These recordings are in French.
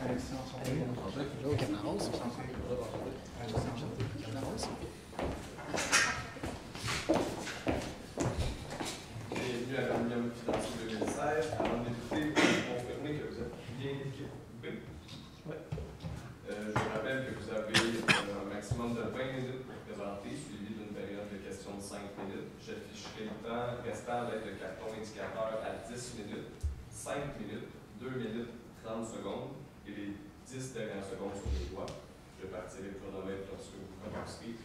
Alexis Enchanté. Canaros. Bienvenue à l'Omnium Financier 2016. Avant de débuter, vous confirmez que vous êtes bien équipé. Oui. Je vous rappelle que vous avez un maximum de 20 minutes pour présenter, suivi d'une période de questions de 5 minutes. J'afficherai le temps restant avec le carton indicateur à 10 minutes, 5 minutes, 2 minutes, 30 secondes et les 10 dernières secondes sur les doigts. Je partirai le chronomètre lorsque vous commencerez.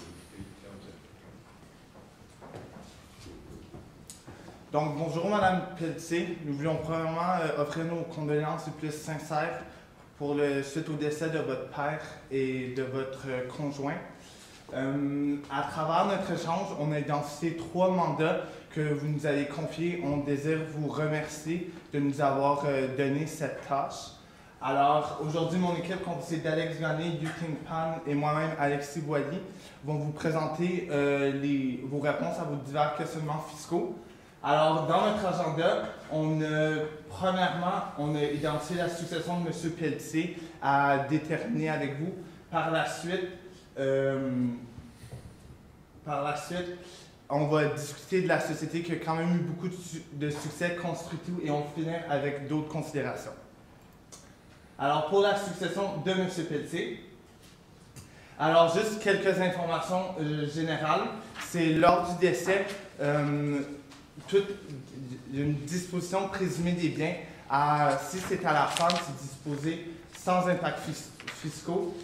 Donc, bonjour Madame Pelletier. Nous voulons premièrement offrir nos condoléances les plus sincères pour suite au décès de votre père et de votre conjoint. À travers notre échange, on a identifié 3 mandats que vous nous avez confiés. On désire vous remercier de nous avoir donné cette tâche. Alors, aujourd'hui, mon équipe, composée d'Alex Gagné, Yuting Pan et moi-même, Alexis Boilly, vont vous présenter vos réponses à vos divers questionnements fiscaux. Alors, dans notre agenda, premièrement, on a identifié la succession de M. Pelletier à déterminer avec vous. Par la suite, on va discuter de la société qui a quand même eu beaucoup de succès, construit tout, et on va finir avec d'autres considérations. Alors, pour la succession de M. Pelletier, alors juste quelques informations générales. C'est lors du décès, il y a une disposition présumée des biens. Si c'est à la femme, c'est disposé sans impact fiscaux.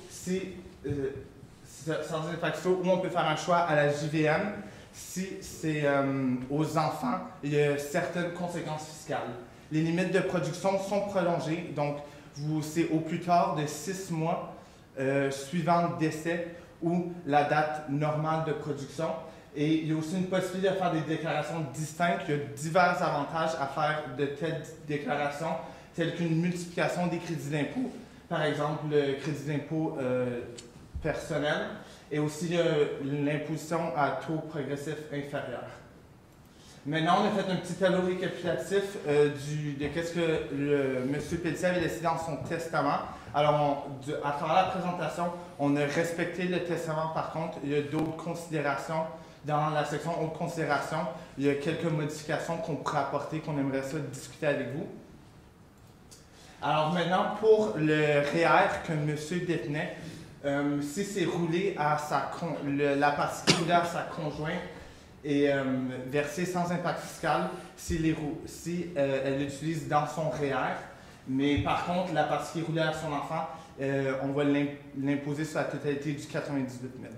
Sans impact fiscaux, ou on peut faire un choix à la JVM. Si c'est aux enfants, il y a certaines conséquences fiscales. Les limites de production sont prolongées, donc c'est au plus tard de 6 mois suivant le décès ou la date normale de production. Et il y a aussi une possibilité de faire des déclarations distinctes. Il y a divers avantages à faire de telles déclarations, telles qu'une multiplication des crédits d'impôt, par exemple le crédit d'impôt personnel, et aussi l'imposition à taux progressif inférieur. Maintenant, on a fait un petit tableau récapitulatif de ce que M. Pelletier avait laissé dans son testament. Alors, à travers la présentation, on a respecté le testament. Par contre, il y a d'autres considérations. Dans la section autres considérations, il y a quelques modifications qu'on pourrait apporter, qu'on aimerait ça discuter avec vous. Alors maintenant, pour le REER que M. détenait, si c'est roulé à la partie qui est roulée à sa conjointe est versée sans impact fiscal si elle l'utilise dans son REER. Mais par contre, la partie qui est roulée à son enfant, on va l'imposer sur la totalité du 98 000.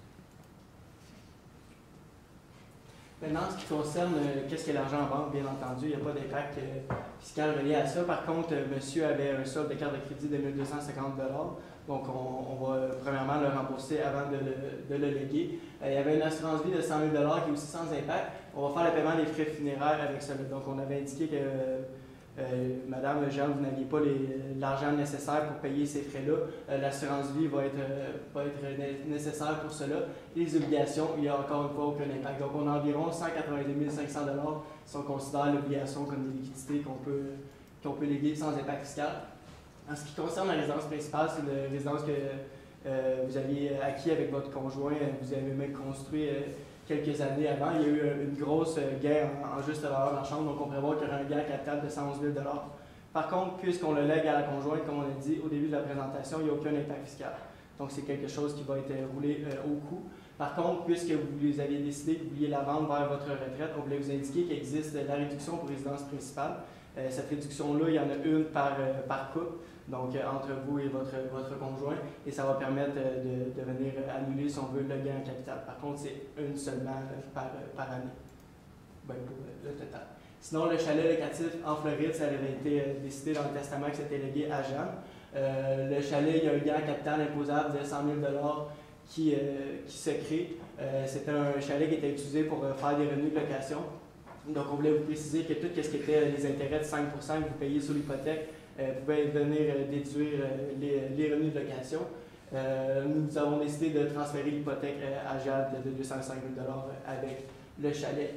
Maintenant, en ce qui concerne qu'est-ce qu'est l'argent en banque, bien entendu, il n'y a pas d'impact fiscal relié à ça. Par contre, monsieur avait un solde de carte de crédit de 1 250 $. Donc, on va premièrement le rembourser avant de le léguer. Il y avait une assurance vie de 100 000 $ qui est aussi sans impact. On va faire le paiement des frais funéraires avec cela. Donc, on avait indiqué que Madame Jeanne, vous n'aviez pas l'argent nécessaire pour payer ces frais-là. L'assurance vie va être nécessaire pour cela. Les obligations, il n'y a encore une fois aucun impact. Donc, on a environ 182 500 $ si on considère l'obligation comme des liquidités qu'on peut léguer sans impact fiscal. En ce qui concerne la résidence principale, c'est une résidence que vous aviez acquis avec votre conjoint, vous avez même construit quelques années avant. Il y a eu une grosse gain en juste valeur marchande, donc on prévoit qu'il y aura un gain capital de 111 000 $. Par contre, puisqu'on le lègue à la conjointe, comme on l'a dit au début de la présentation, il n'y a aucun impact fiscal. Donc c'est quelque chose qui va être roulé au coût. Par contre, puisque vous aviez décidé que vous vouliez la vendre vers votre retraite, on voulait vous indiquer qu'il existe la réduction pour résidence principale. Cette réduction-là, il y en a une par couple, donc entre vous et votre conjoint, et ça va permettre de venir annuler, si on veut, le gain en capital. Par contre, c'est une seulement par année, pour le total. Sinon, le chalet locatif en Floride, ça avait été décidé dans le testament que c'était légué à Jeanne. Le chalet, il y a un gain en capital imposable de 100 000 $ qui se crée. C'était un chalet qui était utilisé pour faire des revenus de location. Donc, on voulait vous préciser que tout ce qui était les intérêts de 5 % que vous payez sur l'hypothèque pouvait venir déduire les revenus de location. Nous avons décidé de transférer l'hypothèque à Jade de 205 000 $ avec le chalet.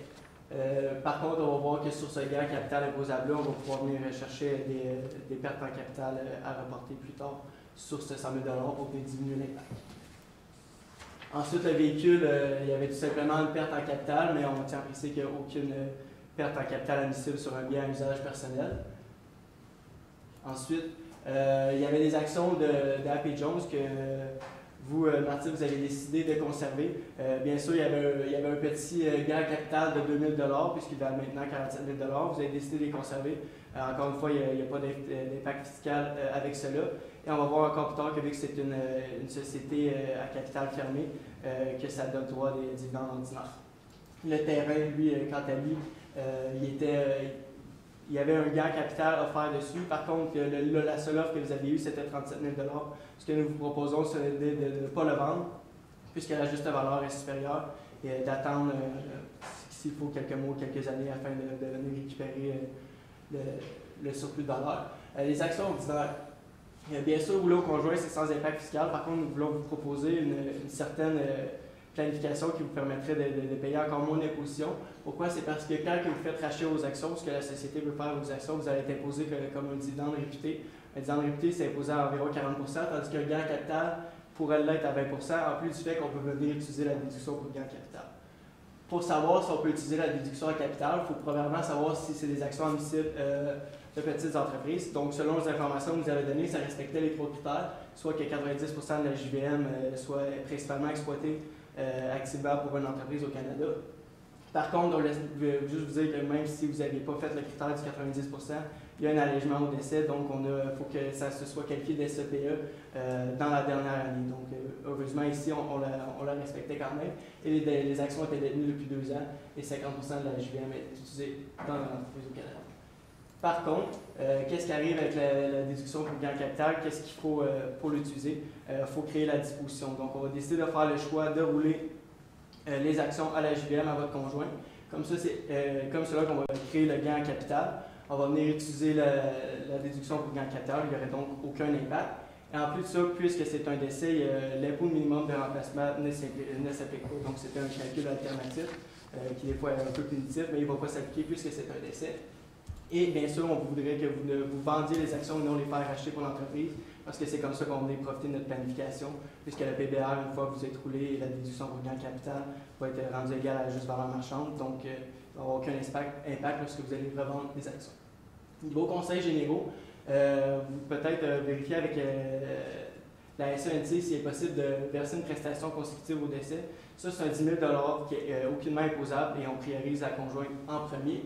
Par contre, on va voir que sur ce gain capital imposable-là, on va pouvoir venir chercher des pertes en capital à reporter plus tard sur ce 100 000 $ pour diminuer l'impact. Ensuite, le véhicule, il y avait tout simplement une perte en capital, mais on tient à préciser qu'il n'y a aucune perte en capital admissible sur un bien à usage personnel. Ensuite, il y avait des actions de Happy Jones que vous, Martine, vous avez décidé de conserver. Bien sûr, il y avait un petit gain capital de 2 000 $, puisqu'il valent maintenant 47 000 $. Vous avez décidé de les conserver. Encore une fois, il n'y a pas d'impact fiscal avec cela. Et on va voir encore plus tard que vu que c'est une société à capital fermé, que ça donne droit des dividendes ordinaires. Le terrain, lui, quant à lui, il y avait un gain capital offert dessus. Par contre, la seule offre que vous aviez eue, c'était 37 000 $. Ce que nous vous proposons, c'est de ne pas le vendre, puisque la juste valeur est supérieure, et d'attendre, s'il faut, quelques mois, quelques années, afin de venir récupérer le surplus de valeur. Les actions ordinaires. Bien sûr, rouler au conjoint, c'est sans impact fiscal. Par contre, nous voulons vous proposer une certaine planification qui vous permettrait de payer encore moins d'imposition. Pourquoi? C'est parce que quand vous faites racheter vos actions, ce que la société veut faire aux actions, vous allez être imposé comme un dividende réputé. Un dividende réputé, c'est imposé à environ 40 %, tandis qu'un gain capital pourrait l'être à 20 %, en plus du fait qu'on peut venir utiliser la déduction pour le gain capital. Pour savoir si on peut utiliser la déduction en capital, il faut premièrement savoir si c'est des actions admissibles de petites entreprises. Donc, selon les informations que vous avez données, ça respectait les 3 critères, soit que 90 % de la JVM soit principalement exploitée activement pour une entreprise au Canada. Par contre, je vais juste vous dire que même si vous n'aviez pas fait le critère du 90 %, il y a un allègement au décès, donc il faut que ça se soit qualifié d'SEPE dans la dernière année. Donc, heureusement, ici, on la respectait quand même. Et les actions étaient détenues depuis 2 ans et 50 % de la JVM est utilisée dans l'entreprise au Canada. Par contre, qu'est-ce qui arrive avec la déduction pour le gain capital? Qu'est-ce qu'il faut pour l'utiliser? Il faut créer la disposition. Donc, on va décider de faire le choix de rouler les actions à la JVM à votre conjoint. Comme ça, c'est comme cela qu'on va créer le gain en capital. On va venir utiliser la déduction pour le gain en capital. Il n'y aurait donc aucun impact. Et en plus de ça, puisque c'est un décès, l'impôt minimum de remplacement ne s'applique pas. Donc, c'était un calcul alternatif qui, des fois, est un peu punitif, mais il ne va pas s'appliquer puisque c'est un décès. Et bien sûr, on voudrait que vous vendiez les actions et non les faire acheter pour l'entreprise, parce que c'est comme ça qu'on va profiter de notre planification, puisque la PBR, une fois que vous êtes roulé, la déduction pour le gain capital va être rendue égale à la juste valeur marchande, donc il n'y aura aucun impact lorsque vous allez revendre les actions. Niveau conseils généraux, vous peut-être vérifier avec la SENC s'il est possible de verser une prestation consécutive au décès. Ça, c'est un 10 000 $ qui est aucunement imposable et on priorise la conjointe en premier.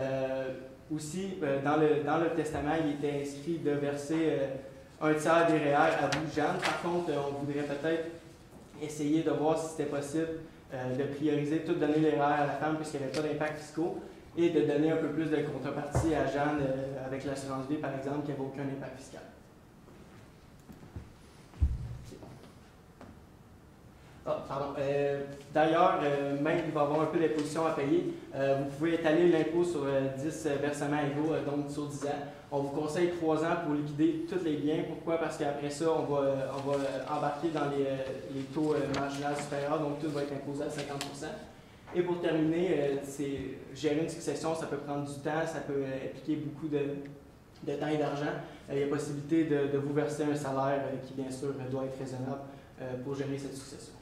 Aussi, dans le testament, il était inscrit de verser un tiers des REER à vous, Jeanne. Par contre, on voudrait peut-être essayer de voir si c'était possible de prioriser, tout donner les REER à la femme puisqu'il n'y avait pas d'impact fiscaux et de donner un peu plus de contrepartie à Jeanne avec l'assurance vie, par exemple, qui n'avait aucun impact fiscal. D'ailleurs, même il va y avoir un peu d'imposition à payer. Vous pouvez étaler l'impôt sur 10 versements égaux, donc sur 10 ans. On vous conseille 3 ans pour liquider tous les biens. Pourquoi? Parce qu'après ça, on va embarquer dans les taux marginaux supérieurs, donc tout va être imposé à 50 %. Et pour terminer, gérer une succession, ça peut prendre du temps, ça peut impliquer beaucoup de temps et d'argent. Il y a possibilité de vous verser un salaire qui, bien sûr, doit être raisonnable pour gérer cette succession.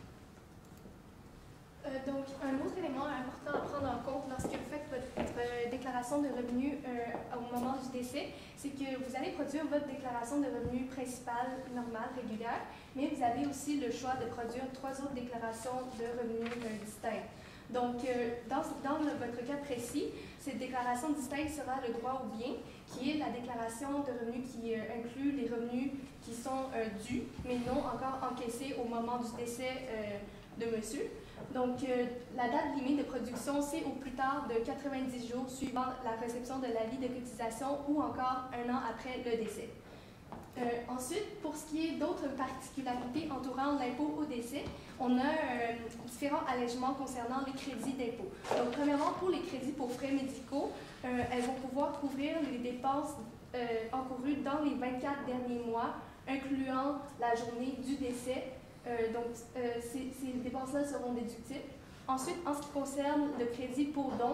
Donc, un autre élément important à prendre en compte lorsque vous faites votre déclaration de revenus au moment du décès, c'est que vous allez produire votre déclaration de revenus principale, normale, régulière, mais vous avez aussi le choix de produire 3 autres déclarations de revenus distinctes. Donc, dans votre cas précis, cette déclaration distincte sera le droit au bien, qui est la déclaration de revenus qui inclut les revenus qui sont dus, mais non encore encaissés au moment du décès de monsieur. Donc, la date limite de production, c'est au plus tard de 90 jours suivant la réception de l'avis de cotisation ou encore 1 an après le décès. Ensuite, pour ce qui est d'autres particularités entourant l'impôt au décès, on a différents allègements concernant les crédits d'impôt. Donc, premièrement, pour les crédits pour frais médicaux, elles vont pouvoir couvrir les dépenses encourues dans les 24 derniers mois, incluant la journée du décès. Donc, ces dépenses-là seront déductibles. Ensuite, en ce qui concerne le crédit pour don,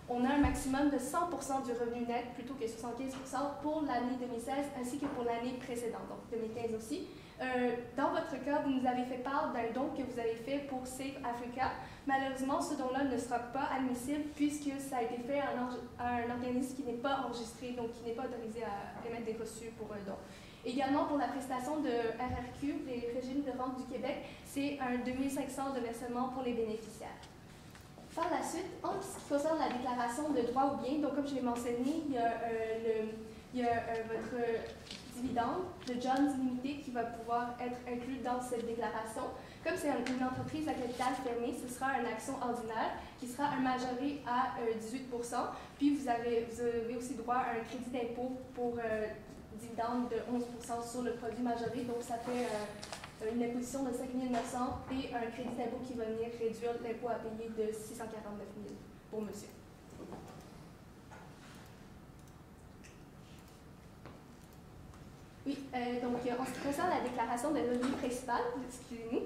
on a un maximum de 100% du revenu net plutôt que 75% pour l'année 2016 ainsi que pour l'année précédente, donc 2015 aussi. Dans votre cas, vous nous avez fait part d'un don que vous avez fait pour Save Africa. Malheureusement, ce don-là ne sera pas admissible puisque ça a été fait à un organisme qui n'est pas enregistré, donc qui n'est pas autorisé à émettre des reçus pour un don. Également, pour la prestation de RRQ, les régimes de rente du Québec, c'est un 2500 de versement pour les bénéficiaires. Par la suite, en ce qui concerne la déclaration de droit au bien, donc comme je l'ai mentionné, il y a votre dividende de John's Limited qui va pouvoir être inclus dans cette déclaration. Comme c'est une entreprise à capital fermé, ce sera une action ordinaire qui sera un majoré à 18 %. Puis vous avez aussi droit à un crédit d'impôt pour dividende de 11 % sur le produit majoré. Donc ça fait une imposition de 5 900 et un crédit d'impôt qui va venir réduire l'impôt à payer de 649 000 pour monsieur. Oui, donc en ce qui concerne la déclaration de revenu principal, excusez-nous,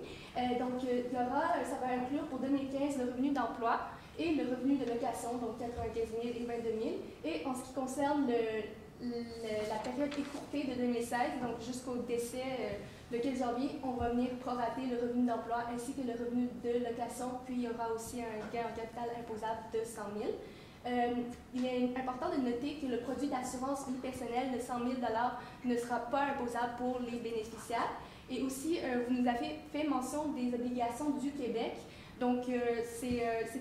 ça va inclure pour 2015 le revenu d'emploi et le revenu de location, donc 95 000 et 22 000. Et en ce qui concerne la période écourtée de 2016, donc jusqu'au décès le 15 janvier, on va venir prorater le revenu d'emploi ainsi que le revenu de location, puis il y aura aussi un gain en capital imposable de 100 000. Il est important de noter que le produit d'assurance vie personnelle de 100 000 $ ne sera pas imposable pour les bénéficiaires. Et aussi, vous nous avez fait mention des obligations du Québec. Donc, c'est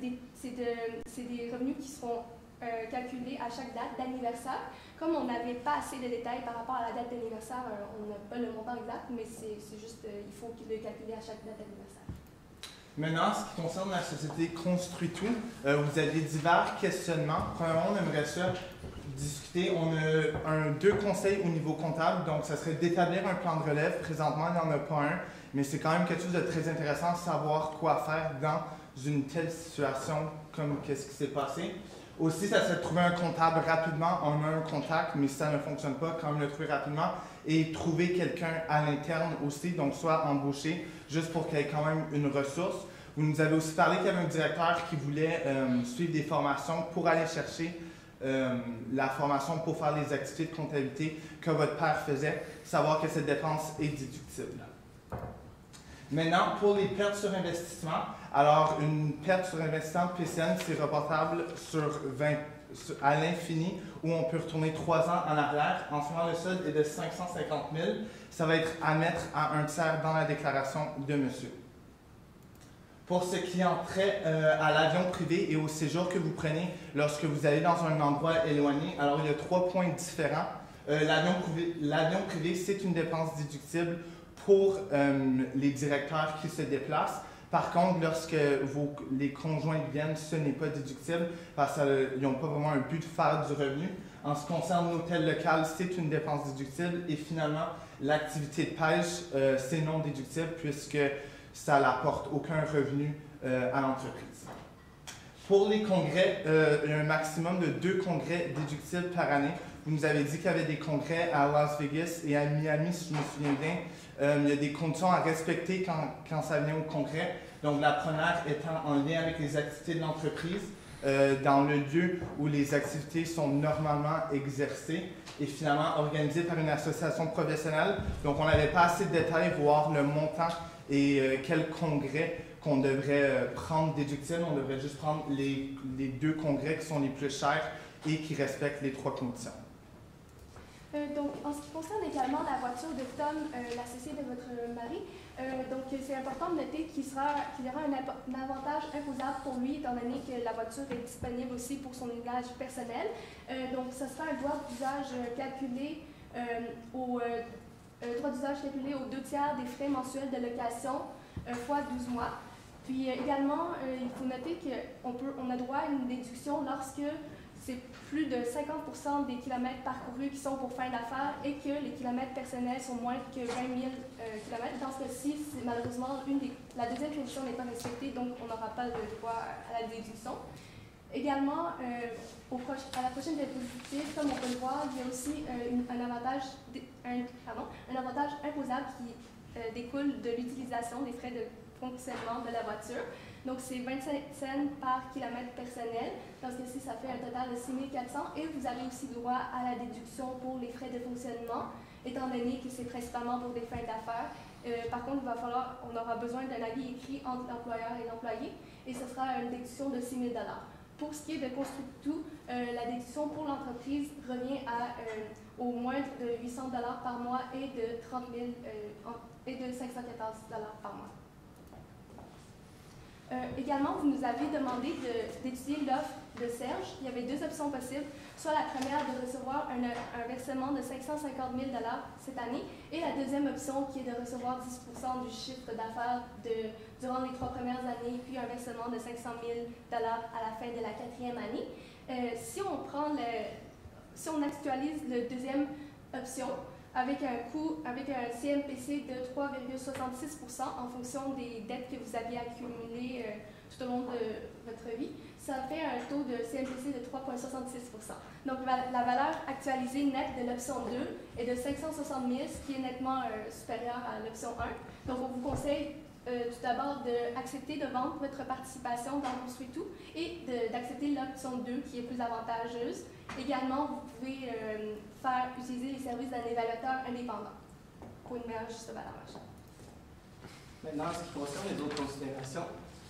des revenus qui seront calculés à chaque date d'anniversaire. Comme on n'avait pas assez de détails par rapport à la date d'anniversaire, on n'a pas le montant exact, mais c'est juste, il faut le calculer à chaque date d'anniversaire. Maintenant, en ce qui concerne la société Construit Tout, vous avez divers questionnements. Premièrement, on aimerait ça discuter. On a deux conseils au niveau comptable, donc ça serait d'établir un plan de relève. Présentement, il n'y en a pas un, mais c'est quand même quelque chose de très intéressant, savoir quoi faire dans une telle situation comme qu'est-ce qui s'est passé. Aussi, ça serait de trouver un comptable rapidement. On a un contact, mais si ça ne fonctionne pas, quand même le trouver rapidement. Et trouver quelqu'un à l'interne aussi, donc soit embauché, juste pour qu'il y ait quand même une ressource. Vous nous avez aussi parlé qu'il y avait un directeur qui voulait suivre des formations pour aller chercher la formation pour faire les activités de comptabilité que votre père faisait, savoir que cette dépense est déductible. Maintenant, pour les pertes sur investissement, alors une perte sur investissement de PCN, c'est reportable à l'infini, où on peut retourner 3 ans en arrière. En ce moment, le solde est de 550 000. Ça va être à mettre à 1/3 dans la déclaration de monsieur. Pour ce qui entrait à l'avion privé et au séjour que vous prenez lorsque vous allez dans un endroit éloigné, alors il y a 3 points différents. L'avion privé, c'est une dépense déductible pour les directeurs qui se déplacent. Par contre, lorsque les conjoints viennent, ce n'est pas déductible parce qu'ils n'ont pas vraiment un but de faire du revenu. En ce qui concerne l'hôtel local, c'est une dépense déductible et finalement, l'activité de pêche, c'est non déductible puisque ça n'apporte aucun revenu à l'entreprise. Pour les congrès, il y a un maximum de 2 congrès déductibles par année. Vous nous avez dit qu'il y avait des congrès à Las Vegas et à Miami, si je me souviens bien. Il y a des conditions à respecter quand ça vient au congrès. Donc, la première étant en lien avec les activités de l'entreprise, dans le lieu où les activités sont normalement exercées et finalement organisées par une association professionnelle. Donc, on n'avait pas assez de détails, voir le montant et quel congrès qu'on devrait prendre déductible. On devrait juste prendre les 2 congrès qui sont les plus chers et qui respectent les 3 conditions. Donc, en ce qui concerne également la voiture de Tom, l'associé de votre mari, donc c'est important de noter qu'il y aura un avantage imposable pour lui, étant donné que la voiture est disponible aussi pour son usage personnel. Donc, ce sera un droit d'usage calculé aux 2/3 des frais mensuels de location fois 12 mois. Puis également, il faut noter qu'on a droit à une déduction lorsque c'est plus de 50% des kilomètres parcourus qui sont pour fin d'affaires et que les kilomètres personnels sont moins que 20 000 kilomètres. Dans ce cas-ci, malheureusement, la deuxième condition n'est pas respectée, donc on n'aura pas de droit à la déduction. Également, à la prochaine diapositive, comme on peut le voir, il y a aussi un avantage imposable qui découle de l'utilisation des frais de fonctionnement de la voiture. Donc, c'est 25 cents par kilomètre personnel. Dans ce cas-ci, ça fait un total de 6 400. Et vous avez aussi droit à la déduction pour les frais de fonctionnement, étant donné que c'est principalement pour des fins d'affaires. Par contre, on aura besoin d'un avis écrit entre l'employeur et l'employé, et ce sera une déduction de 6 000 $. Pour ce qui est de Constructu, la déduction pour l'entreprise revient à au moins de 800 $ par mois et de 30 000 et de 514 $ par mois. Également, vous nous avez demandé d'étudier l'offre de Serge. Il y avait 2 options possibles. Soit la première de recevoir un versement de 550 000 $ cette année, et la deuxième option qui est de recevoir 10 % du chiffre d'affaires durant les 3 premières années, puis un versement de 500 000 $ à la fin de la 4e année. Si on actualise la deuxième option, avec un CMPC de 3,66% en fonction des dettes que vous aviez accumulées tout au long de votre vie, ça fait un taux de CMPC de 3,66%. Donc, la valeur actualisée nette de l'option 2 est de 560 000, ce qui est nettement supérieur à l'option 1. Donc, on vous conseille tout d'abord d'accepter de vendre votre participation dans Constructu et d'accepter l'option 2 qui est plus avantageuse. Également, vous pouvez faire utiliser les services d'un évaluateur indépendant pour une meilleure juste valeur achat. Maintenant, en ce qui concerne les autres considérations,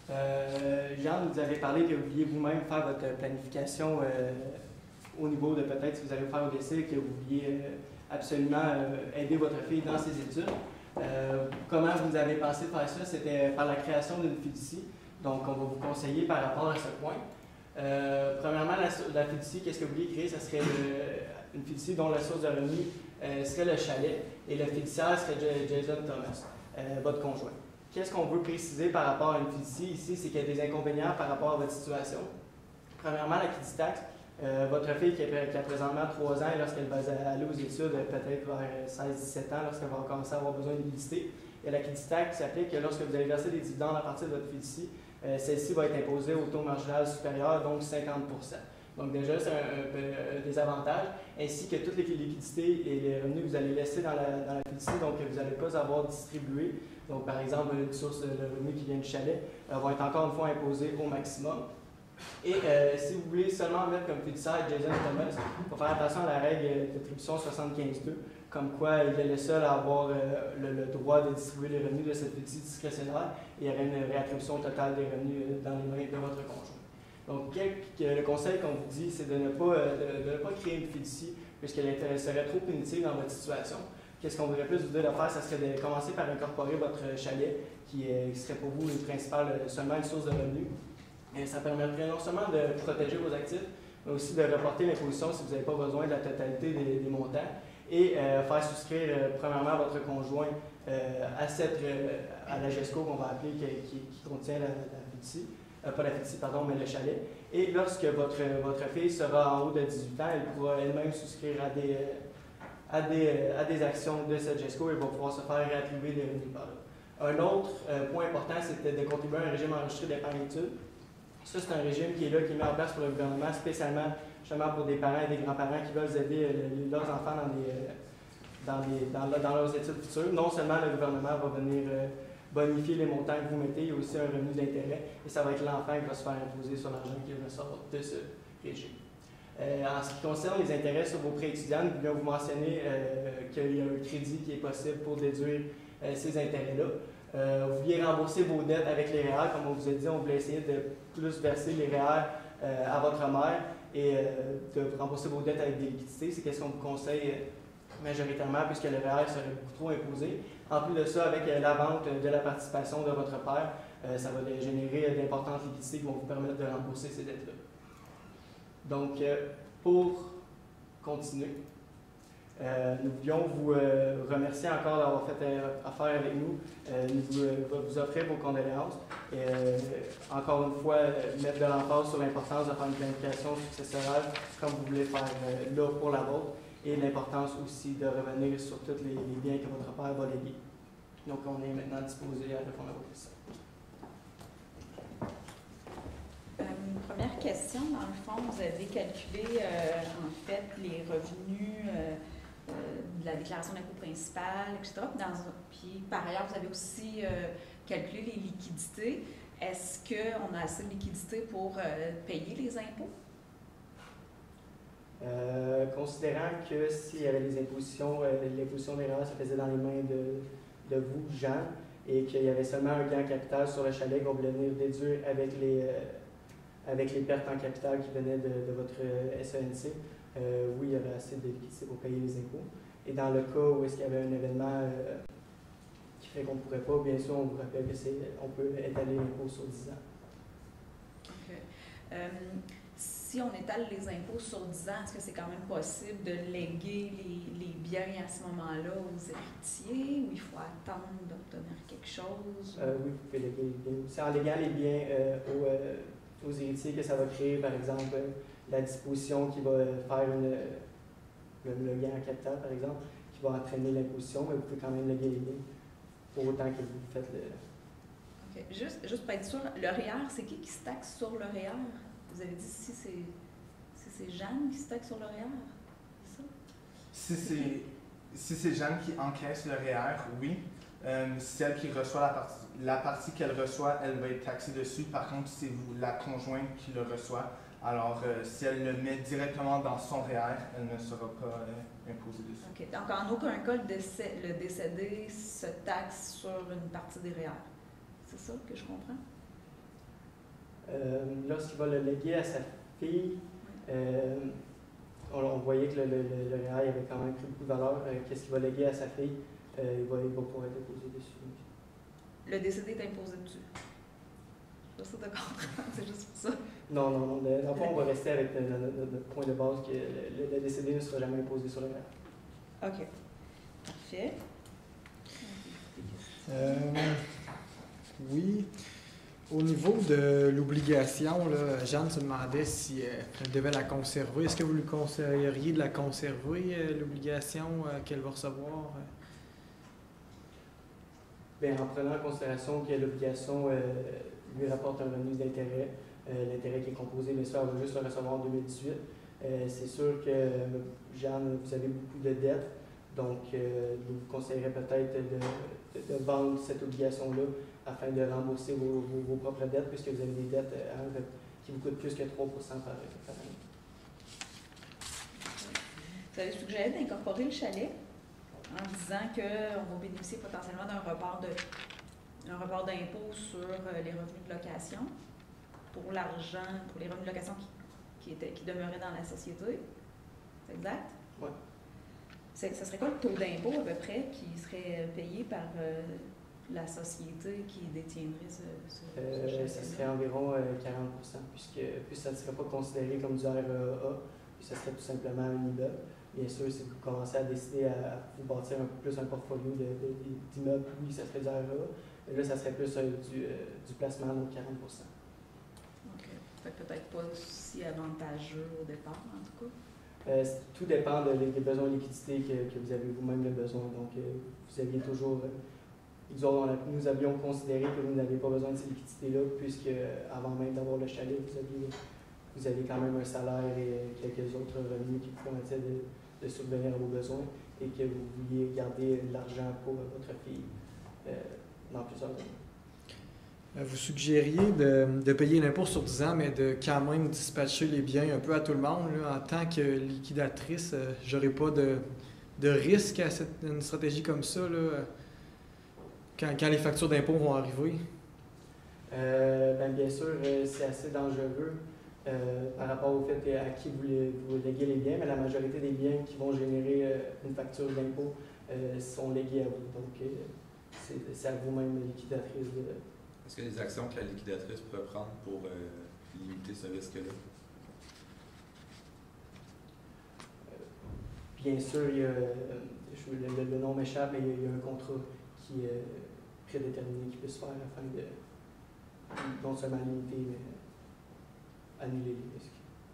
Jean, vous avez parlé que vous vouliez vous-même faire votre planification au niveau de peut-être si vous allez faire au décès, que vous vouliez absolument aider votre fille dans ses études. Comment vous avez pensé faire ça? C'était par la création d'une fiducie. Donc, on va vous conseiller par rapport à ce point. Premièrement, la fiducie, qu'est-ce que vous vouliez créer? Ça serait une fiducie dont la source de revenus serait le chalet et le fiduciaire serait Jason Thomas, votre conjoint. Qu'est-ce qu'on veut préciser par rapport à une fiducie ici? C'est qu'il y a des inconvénients par rapport à votre situation. Premièrement, la taxe. Votre fille qui a présentement 3 ans, et lorsqu'elle va aller aux études, peut-être vers 16-17 ans, lorsqu'elle va commencer à avoir besoin d'humidité, il y a la taxe qui s'applique que lorsque vous allez verser des dividendes à partir de votre fiducie, celle-ci va être imposée au taux marginal supérieur, donc 50 %. Donc déjà, c'est un désavantage, ainsi que toutes les liquidités et les revenus que vous allez laisser dans la fiducie, donc que vous n'allez pas avoir distribué. Donc par exemple, une source de revenus qui vient du chalet vont être encore une fois imposées au maximum. Et si vous voulez seulement mettre comme fiduciaire Jason Thomas, il faut faire attention à la règle d'attribution 75.2, comme quoi il est le seul à avoir le droit de distribuer les revenus de cette fiducie discrétionnaire et il y aurait une réattribution totale des revenus dans les mains de votre conjoint. Donc, le conseil qu'on vous dit, c'est de ne pas créer une fiducie puisqu'elle serait trop punitive dans votre situation. Qu'est-ce qu'on voudrait plus vous dire de faire? Ça serait de commencer par incorporer votre chalet qui serait pour vous seulement une source de revenus. Et ça permettrait non seulement de protéger vos actifs, mais aussi de reporter l'imposition si vous n'avez pas besoin de la totalité des montants et faire souscrire premièrement votre conjoint à la GESCO qu'on va appeler qui contient la fiducie, pas la fiducie, pardon, mais le chalet. Et lorsque votre fille sera en haut de 18 ans, elle pourra elle-même souscrire à des actions de cette GESCO et va pouvoir se faire réattribuer des revenus par là. Un autre point important, c'était de contribuer à un régime enregistré d'épargne-études. Ça, c'est un régime qui est là, qui est mis en place pour le gouvernement, spécialement justement pour des parents et des grands-parents qui veulent aider leurs enfants dans leurs études futures. Non seulement le gouvernement va venir bonifier les montants que vous mettez, il y a aussi un revenu d'intérêt et ça va être l'enfant qui va se faire imposer sur l'argent qui ressort de ce régime. En ce qui concerne les intérêts sur vos prêts étudiants, nous voulions vous mentionner qu'il y a un crédit qui est possible pour déduire ces intérêts-là. Vous vouliez rembourser vos dettes avec les REER, comme on vous a dit, on voulait essayer de plus verser les REER à votre mère et de rembourser vos dettes avec des liquidités. C'est ce qu'on vous conseille majoritairement puisque le REER serait beaucoup trop imposé. En plus de ça, avec la vente de la participation de votre père, ça va générer d'importantes liquidités qui vont vous permettre de rembourser ces dettes-là. Donc, pour continuer, nous voulions vous remercier encore d'avoir fait affaire avec nous. Nous vous offrir vos condoléances. Encore une fois, mettre de l'emphase sur l'importance de faire une planification successorale comme vous voulez faire là pour la vôtre et l'importance aussi de revenir sur tous les biens que votre père va léguer. Donc, on est maintenant disposé à répondre à vos questions. Première question, dans le fond, vous avez calculé en fait les revenus de la déclaration d'impôt principal, etc. Puis par ailleurs, vous avez aussi calculé les liquidités. est-ce qu'on a assez de liquidité pour payer les impôts? Considérant que s'il y avait des impositions, l'imposition des REER se faisait dans les mains de vous, Jean, et qu'il y avait seulement un gain en capital sur le chalet qu'on voulait venir déduire avec les pertes en capital qui venaient de votre SENC, oui, il y aurait assez de liquidité pour payer les impôts. Et dans le cas où est-ce qu'il y avait un événement qui fait qu'on ne pourrait pas, bien sûr, on vous rappelle qu'on peut étaler l'impôt sur 10 ans. OK. Si on étale les impôts sur 10 ans, est-ce que c'est quand même possible de léguer les biens à ce moment-là aux héritiers ou il faut attendre d'obtenir quelque chose? Oui, vous pouvez léguer les biens. C'est en léguant les biens aux héritiers que ça va créer, par exemple, la disposition qui va faire le gain en capital, par exemple, qui va entraîner l'imposition, mais vous pouvez quand même léguer les biens pour autant que vous faites le... OK. Juste pour être sûr, le REER, c'est qui se taxe sur le REER? Vous avez dit si c'est Jeanne qui se taxe sur le REER, c'est ça? Si c'est Jeanne qui encaisse le REER, oui. Celle qui reçoit la partie qu'elle reçoit, elle va être taxée dessus. Par contre, c'est vous, la conjointe qui le reçoit. Alors, si elle le met directement dans son REER, elle ne sera pas imposée dessus. OK. Donc, en aucun cas, le décédé se taxe sur une partie des REER. C'est ça que je comprends? Lorsqu'il va le léguer à sa fille, on voyait que le REER avait quand même pris beaucoup de valeur. Qu'est-ce qu'il va léguer à sa fille? Il va pouvoir être imposé dessus. Le décédé est imposé dessus. C'est ça de comprendre, c'est juste pour ça. Non. Dans le fond, on va rester avec notre point de base que le décédé ne sera jamais imposé sur le REER. OK. Parfait. Oui. Au niveau de l'obligation, là, Jeanne se demandait si elle devait la conserver. Est-ce que vous lui conseilleriez de la conserver, l'obligation qu'elle va recevoir? Bien, en prenant en considération que l'obligation lui rapporte un revenu d'intérêt, l'intérêt qui est composé, bien sûr, elle va juste le recevoir en 2018. C'est sûr que, Jeanne, vous avez beaucoup de dettes, donc je vous conseillerais peut-être de vendre cette obligation-là afin de rembourser vos propres dettes, puisque vous avez des dettes qui vous coûtent plus que 3% par année. Vous avez suggéré d'incorporer le chalet en disant qu'on va bénéficier potentiellement d'un report d'impôt sur les revenus de location pour l'argent, pour les revenus de location qui demeuraient dans la société. C'est exact? Oui. Ce serait quoi le taux d'impôt à peu près qui serait payé par la société qui détiendrait ce chalet? Ce serait environ 40%, puisque ça ne serait pas considéré comme du REA, puis ça serait tout simplement un immeuble. Bien sûr, si vous commencez à décider à vous bâtir un portfolio d'immeubles, oui, ça serait du REA. Mais là, ça serait plus du placement, donc 40%. OK. Fait que peut-être pas si avantageux au départ, en tout cas. Tout dépend des besoins de liquidité que vous avez vous-même le besoin. Donc, vous aviez toujours... nous avions considéré que vous n'aviez pas besoin de ces liquidités-là, puisque avant même d'avoir le chalet, vous aviez quand même un salaire et quelques autres revenus qui vous permettaient de subvenir à vos besoins et que vous vouliez garder de l'argent pour votre fille dans plusieurs années. Vous suggériez de payer l'impôt sur 10 ans, mais de quand même dispatcher les biens un peu à tout le monde. Là. En tant que liquidatrice, j'aurais pas de risque à une stratégie comme ça, là, quand les factures d'impôt vont arriver? Bien sûr, c'est assez dangereux par rapport au fait à qui vous léguez les biens, mais la majorité des biens qui vont générer une facture d'impôt sont légués à vous. Donc, c'est à vous-même, liquidatrice. Est-ce qu'il y a des actions que la liquidatrice pourrait prendre pour limiter ce risque-là? Bien sûr, le nom m'échappe, mais il y a un contrat qui est prédéterminé qui peut se faire afin de non seulement limiter, mais annuler les risques.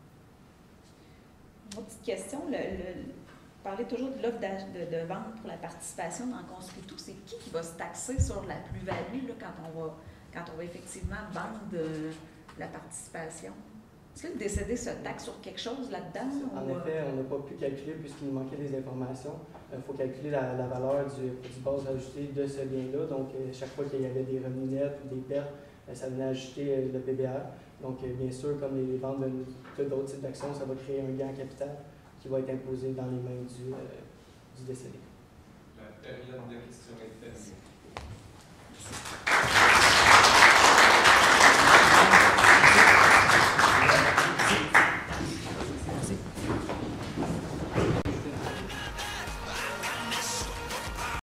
Une autre petite question, vous parlez toujours de l'offre de vente pour la participation dans Construit Tout. C'est qui va se taxer sur la plus-value là, quand on va effectivement vendre la participation? Est-ce que le décédé se taxe sur quelque chose là-dedans? En effet, on n'a pas pu calculer puisqu'il nous manquait des informations. Il faut calculer la valeur du base ajusté de ce bien-là. Donc, chaque fois qu'il y avait des revenus nets ou des pertes, ça venait ajouter le PBR. Donc, bien sûr, comme les ventes d'autres types d'actions, ça va créer un gain en capital qui va être imposé dans les mains du décédé. La période de questions est terminée.